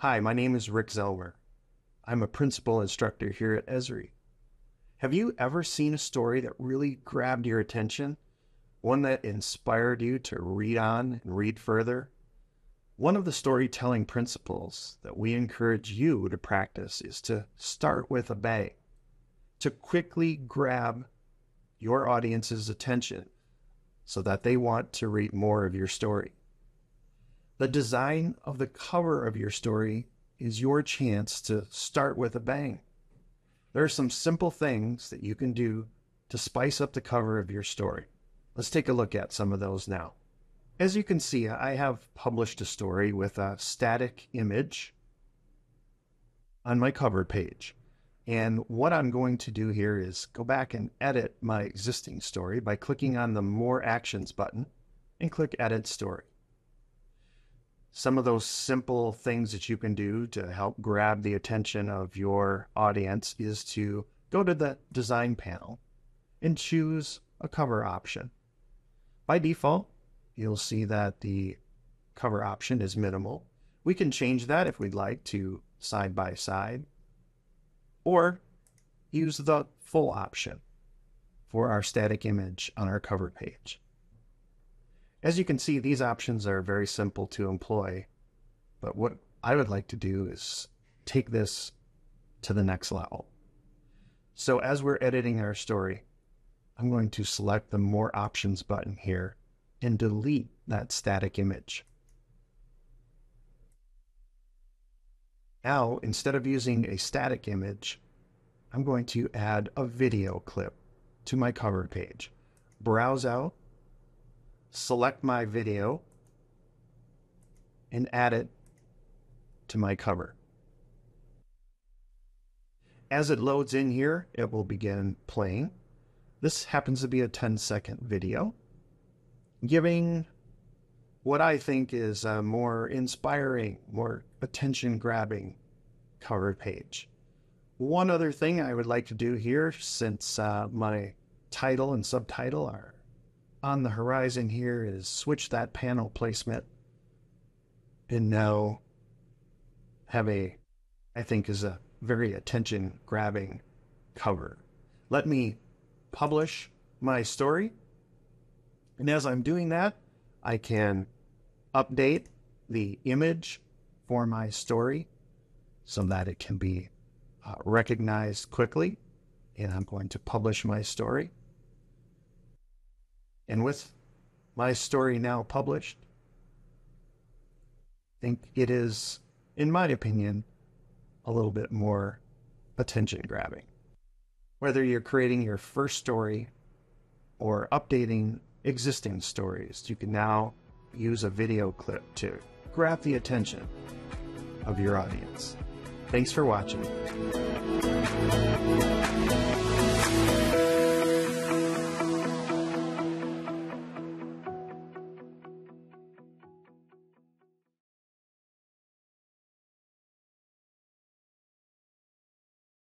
Hi, my name is Rick Zellwer. I'm a principal instructor here at Esri. Have you ever seen a story that really grabbed your attention? One that inspired you to read on and read further? One of the storytelling principles that we encourage you to practice is to start with a bang, to quickly grab your audience's attention so that they want to read more of your story. The design of the cover of your story is your chance to start with a bang. There are some simple things that you can do to spice up the cover of your story. Let's take a look at some of those now. As you can see, I have published a story with a static image on my cover page. And what I'm going to do here is go back and edit my existing story by clicking on the More Actions button and click Edit Story. Some of those simple things that you can do to help grab the attention of your audience is to go to the Design panel and choose a cover option. By default, you'll see that the cover option is minimal. We can change that if we'd like to side by side, or use the full option for our static image on our cover page. As you can see, these options are very simple to employ, but what I would like to do is take this to the next level. So as we're editing our story, I'm going to select the More Options button here and delete that static image. Now, instead of using a static image, I'm going to add a video clip to my cover page. Browse out, select my video, and add it to my cover. As it loads in here, it will begin playing. This happens to be a 10-second video, giving what I think is a more inspiring, more attention-grabbing cover page. One other thing I would like to do here, since my title and subtitle are on the horizon here, is switch that panel placement and now have I think is a very attention-grabbing cover. Let me publish my story, and as I'm doing that, I can update the image for my story so that it can be recognized quickly, and I'm going to publish my story. And with my story now published, I think it is, in my opinion, a little bit more attention-grabbing. Whether you're creating your first story or updating existing stories, you can now use a video clip to grab the attention of your audience. Thanks for watching.